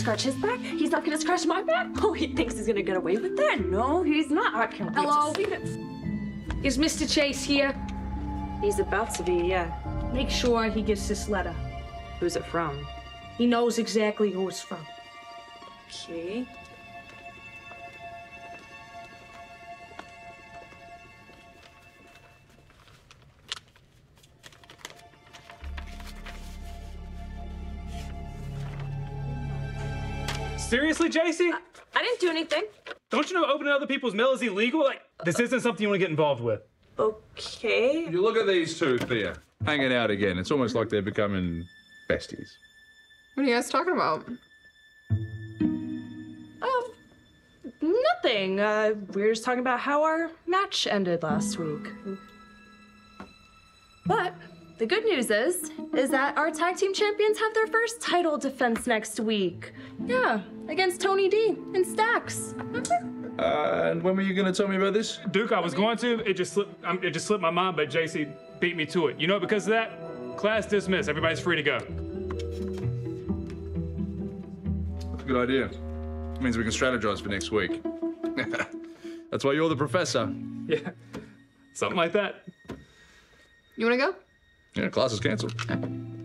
scratch his back. He's not gonna scratch my back. Oh, he thinks he's gonna get away with that? No, he's not. I can't wait Hello? to see it. Is Mr. Chase here? He's about to be, yeah. Make sure he gets this letter. Who's it from? He knows exactly who it's from. Okay. Seriously, JC? I didn't do anything. Don't you know opening other people's mail is illegal? Like, this isn't something you want to get involved with. Okay. You look at these two, Thea, hanging out again. It's almost like they're becoming besties. What are you guys talking about? Nothing. We were just talking about how our match ended last week. But the good news is that our tag team champions have their first title defense next week. Yeah, against Tony D and Stax. And when were you going to tell me about this? Duke, I was going to. It just slipped my mind, but JC beat me to it. You know, because of that, class dismissed. Everybody's free to go. That's a good idea. It means we can strategize for next week. That's why you're the professor. Yeah, something like that. You want to go? Yeah, class is cancelled.